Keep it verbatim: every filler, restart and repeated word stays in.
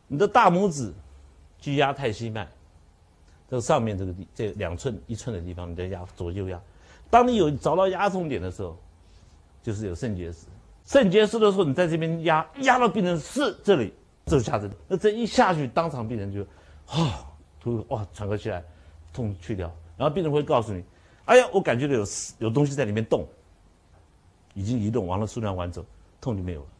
你的大拇指去压太溪脉，这个上面这个地这两寸一寸的地方，你在压左右压。当你有找到压痛点的时候，就是有肾结石。肾结石的时候，你在这边压压到病人是这里，这就下这里。那这一下去，当场病人就啊，突哇喘口气来，痛去掉。然后病人会告诉你，哎呀，我感觉到有有东西在里面动，已经移动往了输卵管走，痛就没有了。